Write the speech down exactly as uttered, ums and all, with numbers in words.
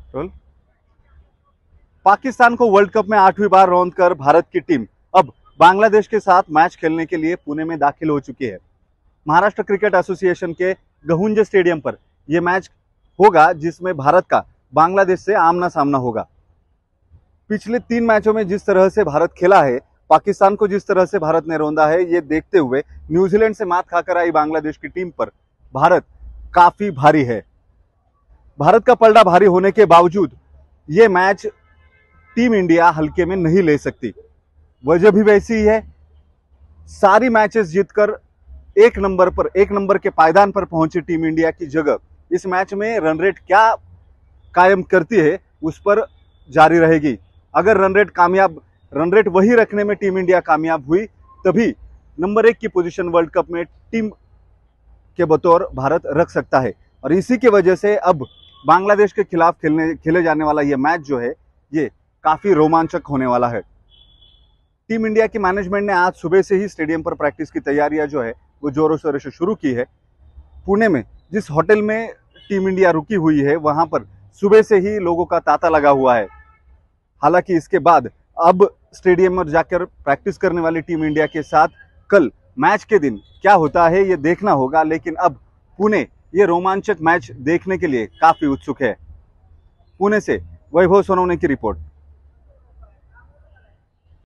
Role. Pakistan को world cup में आठवीं बार रौंद कर भारत की टीम अब बांग्लादेश के साथ मैच खेलने के लिए पुणे में दाखिल हो चुकी है। महाराष्ट्र क्रिकेट एसोसिएशन के गहुंजे स्टेडियम पर यह मैच होगा, जिसमें भारत का बांग्लादेश से आमना सामना होगा। पिछले तीन मैचों में जिस तरह से भारत खेला है, पाकिस्तान को जिस तरह से भारत ने रौंदा है, ये देखते हुए न्यूजीलैंड से मात खाकर आई बांग्लादेश की टीम पर भारत काफी भारी है। भारत का पलड़ा भारी होने के बावजूद ये मैच टीम इंडिया हल्के में नहीं ले सकती। वजह भी वैसी ही है। सारी मैचेस जीतकर एक नंबर पर एक नंबर के पायदान पर पहुंची टीम इंडिया की जगह इस मैच में रन रेट क्या कायम करती है, उस पर जारी रहेगी। अगर रन रेट कामयाब रन रेट वही रखने में टीम इंडिया कामयाब हुई, तभी नंबर एक की पोजीशन वर्ल्ड कप में टीम के बतौर भारत रख सकता है। और इसी की वजह से अब बांग्लादेश के खिलाफ खेलने खेले जाने वाला यह मैच जो है, ये काफी रोमांचक होने वाला है। टीम इंडिया की मैनेजमेंट ने आज सुबह से ही स्टेडियम पर प्रैक्टिस की तैयारियां जो है वो जोरों शोरों से शुरू की है। पुणे में जिस होटल में टीम इंडिया रुकी हुई है, वहां पर सुबह से ही लोगों का तांता लगा हुआ है। हालांकि इसके बाद अब स्टेडियम में जाकर प्रैक्टिस करने वाली टीम इंडिया के साथ कल मैच के दिन क्या होता है ये देखना होगा। लेकिन अब पुणे ये रोमांचक मैच देखने के लिए काफी उत्सुक है। पुणे से वैभव सोनवणे की रिपोर्ट।